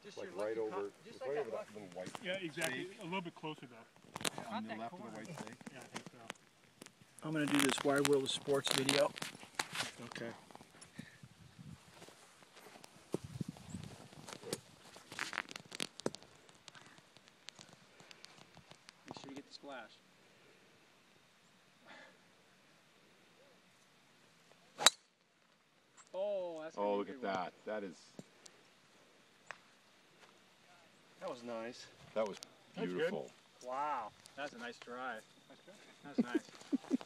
Just like your right lucky over, just right like over that that little white. Yeah, exactly. Stake A little bit closer though. on the that left of corner. the white stake. Yeah, I think so. I'm going to do this Wide World of Sports video. Okay. Make sure you get the splash. Oh, that's gonna Oh, be a look good at one. that. That is. That was nice. That was That's good. beautiful. Wow, that's a nice drive. That's nice.